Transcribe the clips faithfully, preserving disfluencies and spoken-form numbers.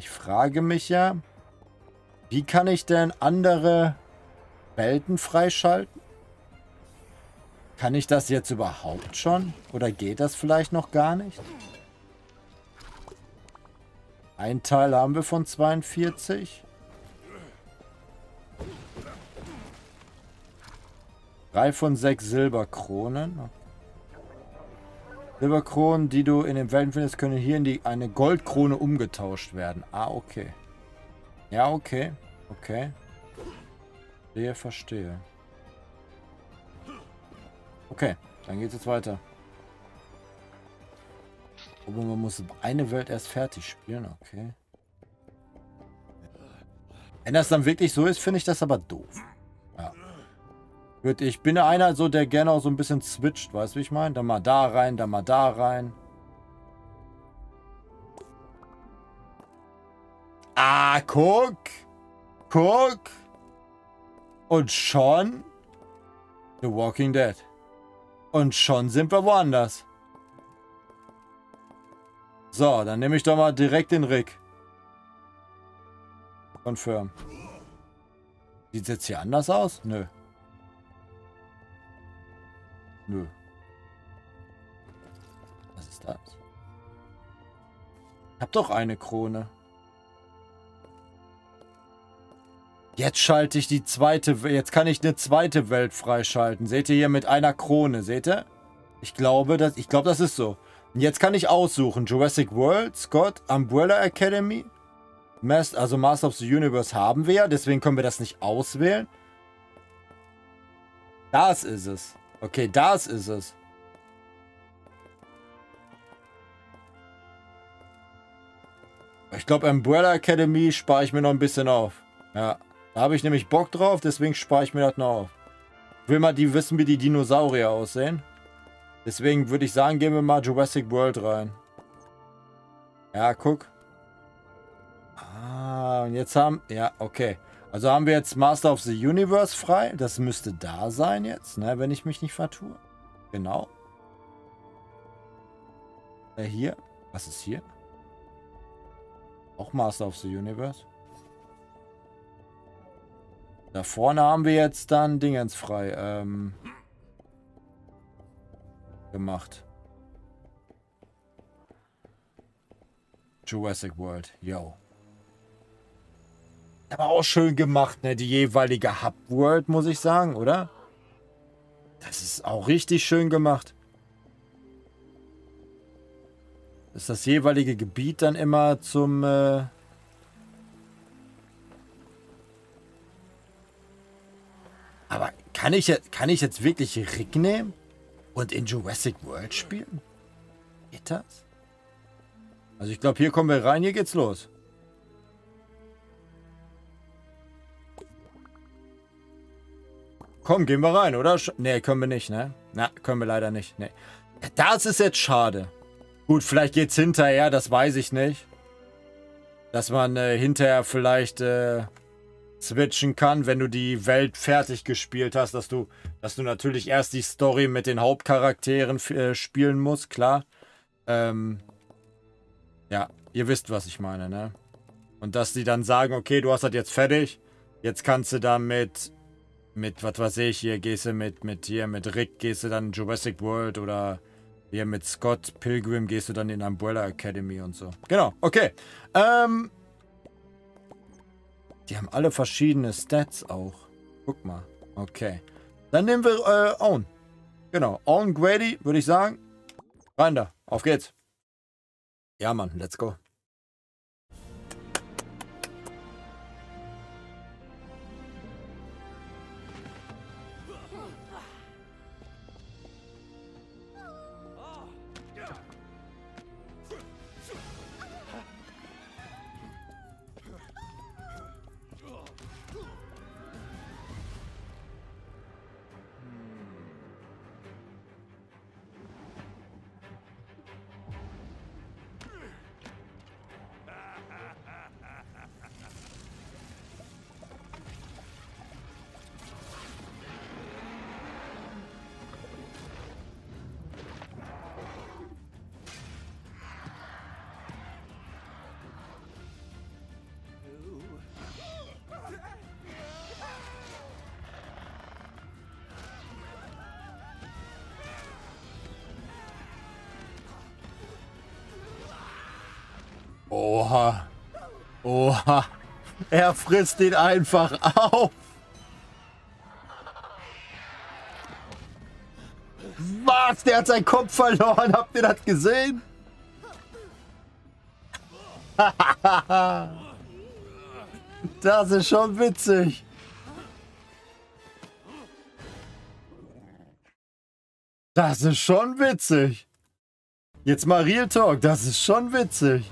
ich frage mich ja, wie kann ich denn andere Welten freischalten? Kann ich das jetzt überhaupt schon? Oder geht das vielleicht noch gar nicht? Ein Teil haben wir von zweiundvierzig. Drei von sechs Silberkronen. Silberkronen, die du in den Welten findest, können hier in die, eine Goldkrone umgetauscht werden. Ah, okay. Ja, okay. Okay. Verstehe, verstehe. Okay, dann geht es jetzt weiter. Aber man muss eine Welt erst fertig spielen, okay. Wenn das dann wirklich so ist, finde ich das aber doof. Ja. Gut, ich bin einer so, der gerne auch so ein bisschen switcht, weißt du, wie ich meine? Dann mal da rein, dann mal da rein. Ah, guck! Guck! Und schon The Walking Dead. Und schon sind wir woanders. So, dann nehme ich doch mal direkt den Rick. Confirm. Sieht es jetzt hier anders aus? Nö. Nö. Was ist das? Ich hab doch eine Krone. Jetzt schalte ich die zweite... Jetzt kann ich eine zweite Welt freischalten. Seht ihr hier mit einer Krone? Seht ihr? Ich glaube, das, ich glaube, das ist so. Und jetzt kann ich aussuchen. Jurassic World, Scott, Umbrella Academy. Master, also Master of the Universe haben wir ja. Deswegen können wir das nicht auswählen. Das ist es. Okay, das ist es. Ich glaube, Umbrella Academy spare ich mir noch ein bisschen auf. Ja. Da habe ich nämlich Bock drauf, deswegen spare ich mir das noch auf. Ich will mal die wissen, wie die Dinosaurier aussehen. Deswegen würde ich sagen, gehen wir mal Jurassic World rein. Ja, guck. Ah, und jetzt haben... Ja, okay. Also haben wir jetzt Master of the Universe frei. Das müsste da sein jetzt, ne, wenn ich mich nicht vertue. Genau. Äh, hier. Was ist hier? Auch Master of the Universe. Da vorne haben wir jetzt dann Dingens frei ähm, gemacht. Jurassic World, yo. Aber auch schön gemacht, ne? Die jeweilige Hub World, muss ich sagen, oder? Das ist auch richtig schön gemacht. Ist das jeweilige Gebiet dann immer zum... Äh Aber kann ich, jetzt, kann ich jetzt wirklich Rick nehmen und in Jurassic World spielen? Geht das? Also ich glaube, hier kommen wir rein, hier geht's los. Komm, gehen wir rein, oder? Ne, können wir nicht, ne? Na, können wir leider nicht, ne. Das ist jetzt schade. Gut, vielleicht geht's hinterher, das weiß ich nicht. Dass man äh, hinterher vielleicht... Äh switchen kann, wenn du die Welt fertig gespielt hast, dass du, dass du natürlich erst die Story mit den Hauptcharakteren äh, spielen musst, klar. Ähm, ja, ihr wisst, was ich meine, ne? Und dass die dann sagen, okay, du hast das jetzt fertig, jetzt kannst du dann mit, mit, was weiß ich, hier gehst du mit, mit hier, mit Rick gehst du dann in Jurassic World oder hier mit Scott Pilgrim gehst du dann in Umbrella Academy und so. Genau, okay. Ähm, Die haben alle verschiedene Stats auch. Guck mal. Okay. Dann nehmen wir äh, Owen. Genau. Owen Grady, würde ich sagen. Rein da. Auf geht's. Ja, Mann. Let's go. Oha. Oha. Er frisst ihn einfach auf. Was? Der hat seinen Kopf verloren. Habt ihr das gesehen? Das ist schon witzig. Das ist schon witzig. Jetzt mal Real Talk. Das ist schon witzig.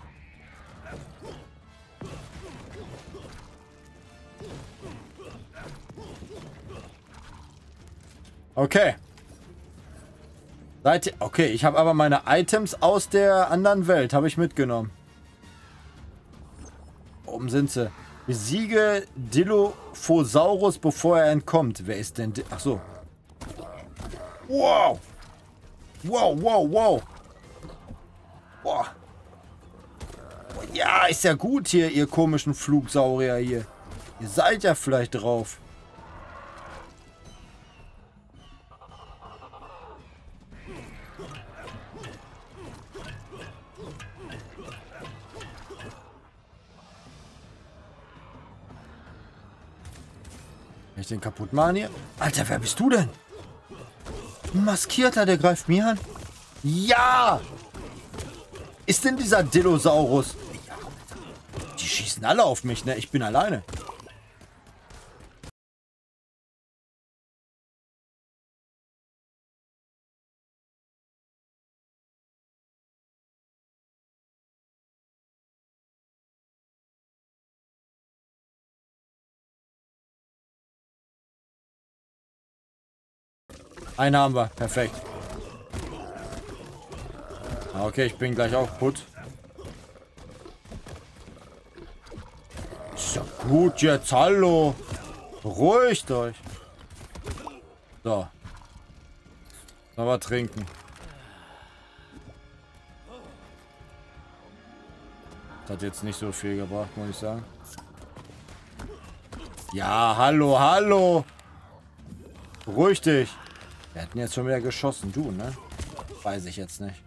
Okay. Seid ihr, okay, ich habe aber meine Items aus der anderen Welt, habe ich mitgenommen. Oben sind sie. Besiege Dilophosaurus, bevor er entkommt. Wer ist denn... Ach so. Wow. Wow, wow, wow. Boah. Ja, ist ja gut hier, ihr komischen Flugsaurier hier. Ihr seid ja vielleicht drauf. Kann ich den kaputt machen hier? Alter, wer bist du denn? Ein Maskierter, der greift mir an. Ja! Ist denn dieser Dillosaurus? Ja, die schießen alle auf mich, ne? Ich bin alleine. Einen haben wir. Perfekt. Okay, ich bin gleich auch kaputt. Ist ja gut jetzt. Hallo. Beruhigt euch. So. Noch was trinken. Das hat jetzt nicht so viel gebracht, muss ich sagen. Ja, hallo, hallo. Beruhig dich. Wir hätten jetzt schon wieder geschossen. Du, ne? Weiß ich jetzt nicht.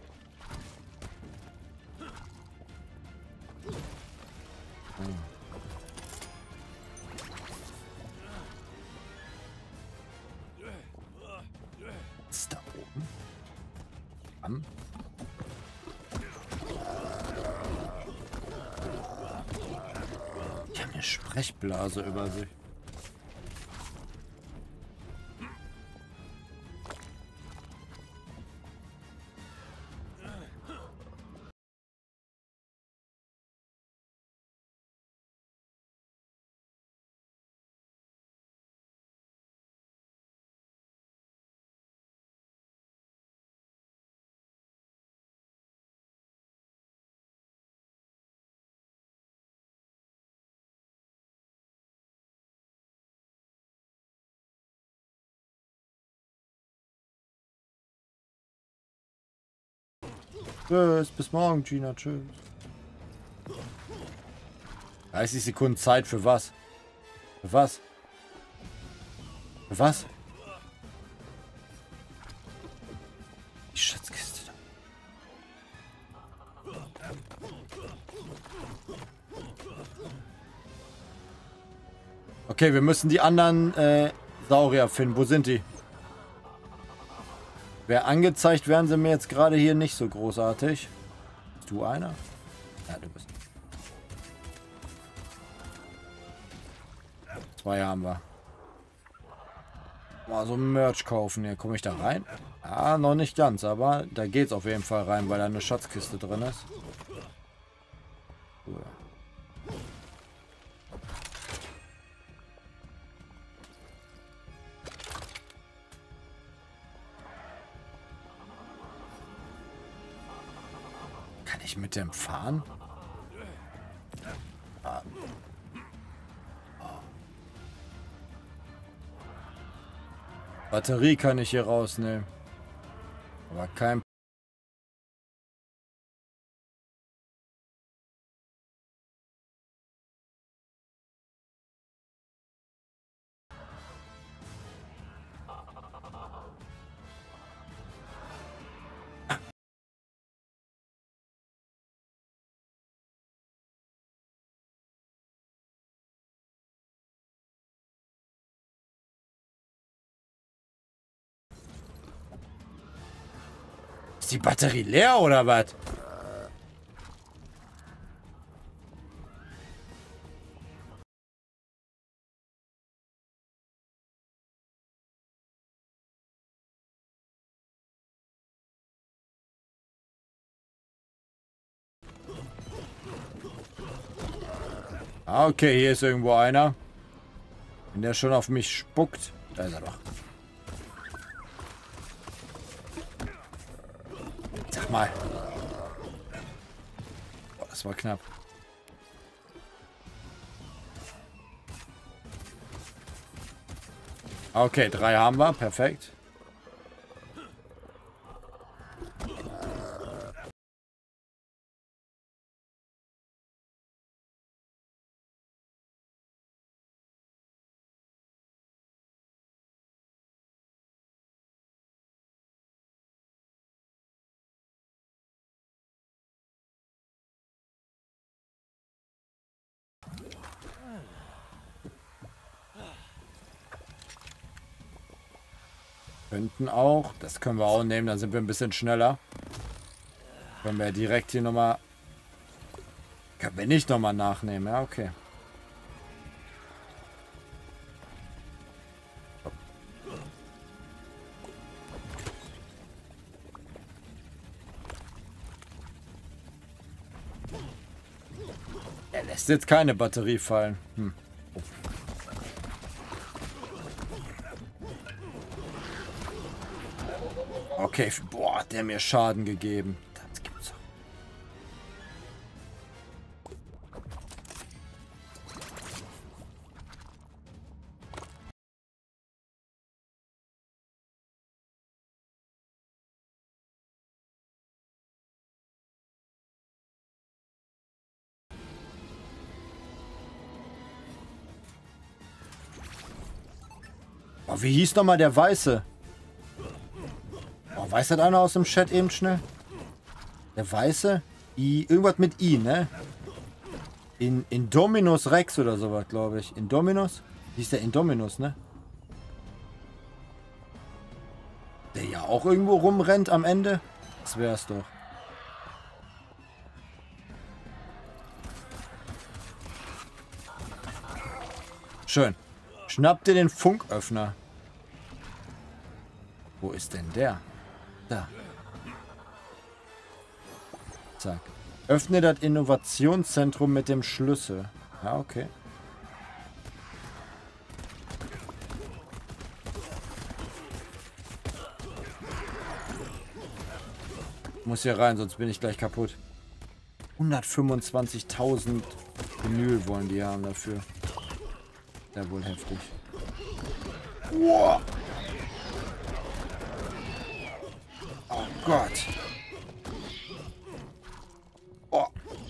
Hm. Was ist da oben? Am? Ich habe eine Sprechblase über sich. Tschüss, bis morgen, Gina. Tschüss. dreißig Sekunden Zeit für was? Für was? Für was? Die Schatzkiste da. Okay, wir müssen die anderen äh, Saurier finden. Wo sind die? Wer angezeigt werden sie mir jetzt gerade hier nicht so großartig. Bist du einer? Ja, du bist. Zwei haben wir. Mal so ein Merch kaufen. Hier komme ich da rein. Ah, noch nicht ganz, aber da geht's auf jeden Fall rein, weil da eine Schatzkiste drin ist. Cool. Kann ich mit dem fahren? Ah. Batterie kann ich hier rausnehmen. Aber kein Ist die Batterie leer oder was? Ah, okay, hier ist irgendwo einer. Wenn der schon auf mich spuckt. Da ist er doch. Sag mal. Boah, das war knapp. Okay, drei haben wir. Perfekt. Könnten auch. Das können wir auch nehmen. Dann sind wir ein bisschen schneller. Können wir direkt hier nochmal... Können wir nicht nochmal nachnehmen. Ja, okay. Er lässt jetzt keine Batterie fallen. Hm. Okay, boah, hat der mir Schaden gegeben. Das gibt's doch. Oh, wie hieß nochmal der Weiße? Oh, weiß das einer aus dem Chat eben schnell? Der Weiße? I, irgendwas mit I, ne? In, Indominus Rex oder sowas, glaube ich. Indominus? Hieß der Indominus, ne? Der ja auch irgendwo rumrennt am Ende? Das wär's doch. Schön. Schnapp dir den Funköffner. Wo ist denn der? Da. Zack. Öffne das Innovationszentrum mit dem Schlüssel. Ja, okay. Muss hier rein, sonst bin ich gleich kaputt. hundertfünfundzwanzigtausend Vinyl wollen die haben dafür. Ja, wohl heftig. Wow. Oh Gott. Oh.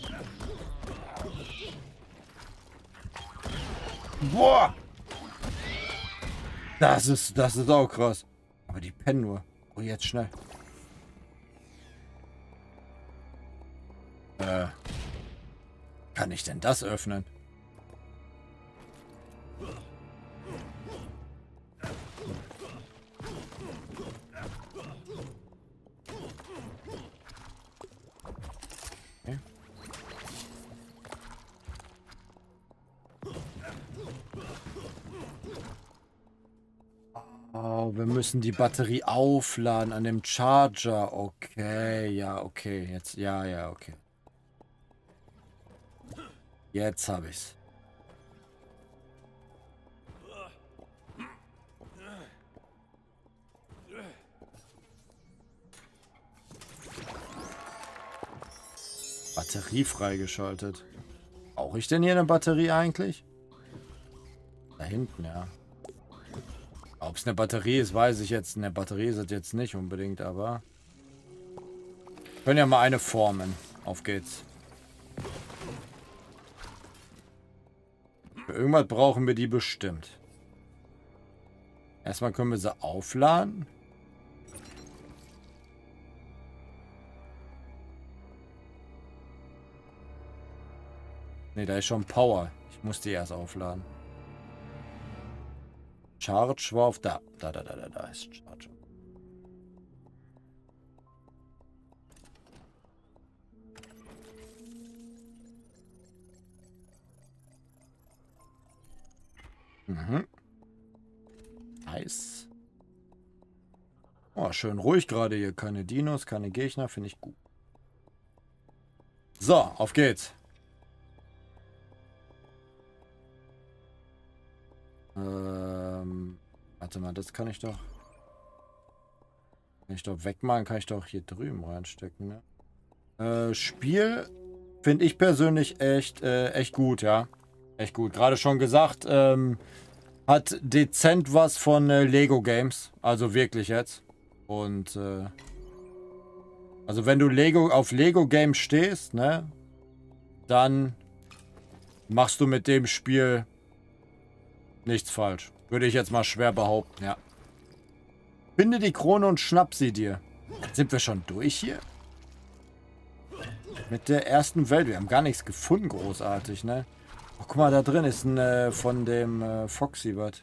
Boah. Das ist, das ist auch krass. Aber die pennen nur. Oh, jetzt schnell. Äh. Kann ich denn das öffnen? Oh, wir müssen die Batterie aufladen an dem Charger. Okay, ja, okay. Jetzt, ja, ja, okay. Jetzt habe ich's. Batterie freigeschaltet. Brauche ich denn hier eine Batterie eigentlich? Da hinten, ja. Ob es eine Batterie ist, weiß ich jetzt. Eine Batterie ist es jetzt nicht unbedingt, aber... Wir können ja mal eine formen. Auf geht's. Für irgendwas brauchen wir die bestimmt. Erstmal können wir sie aufladen. Ne, da ist schon Power. Ich muss die erst aufladen. Charge war auf da. Da, da, da, da, da ist Charge. Mhm. Nice. Oh, schön ruhig gerade hier. Keine Dinos, keine Gegner. Finde ich gut. So, auf geht's. Ähm, warte mal, das kann ich doch... Kann ich doch wegmachen, kann ich doch hier drüben reinstecken, ne? Äh, Spiel finde ich persönlich echt, äh, echt gut, ja. Echt gut. Gerade schon gesagt, ähm, hat dezent was von äh, Lego Games. Also wirklich jetzt. Und, äh, also wenn du Lego auf Lego Games stehst, ne, dann machst du mit dem Spiel nichts falsch. Würde ich jetzt mal schwer behaupten, ja. Finde die Krone und schnapp sie dir. Sind wir schon durch hier? Mit der ersten Welt. Wir haben gar nichts gefunden, großartig, ne? Oh, guck mal, da drin ist ein äh, von dem äh, Foxy was.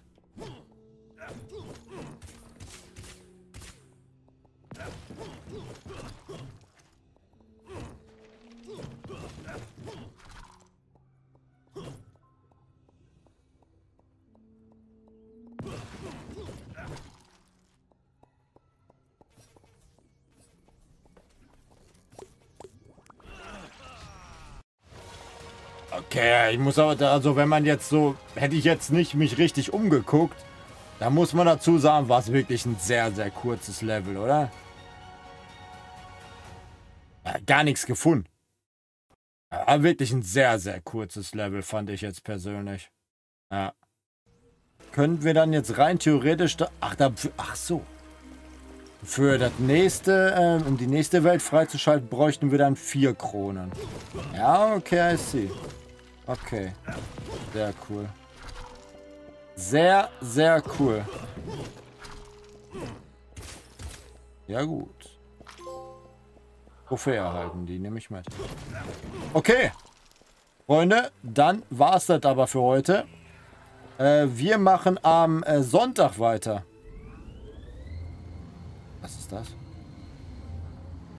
Okay, ich muss aber, da, also wenn man jetzt so, hätte ich jetzt nicht mich richtig umgeguckt, da muss man dazu sagen, war es wirklich ein sehr, sehr kurzes Level, oder? Ja, gar nichts gefunden. Ja, wirklich ein sehr, sehr kurzes Level, fand ich jetzt persönlich. Ja. Könnten wir dann jetzt rein theoretisch, da, ach, da, ach so. Für das nächste, äh, um die nächste Welt freizuschalten, bräuchten wir dann vier Kronen. Ja, okay, I see. Okay. Sehr cool. Sehr, sehr cool. Ja gut. Trophäe erhalten, die nehme ich mit. Okay. Freunde, dann war es das aber für heute. Äh, wir machen am äh, Sonntag weiter. Was ist das?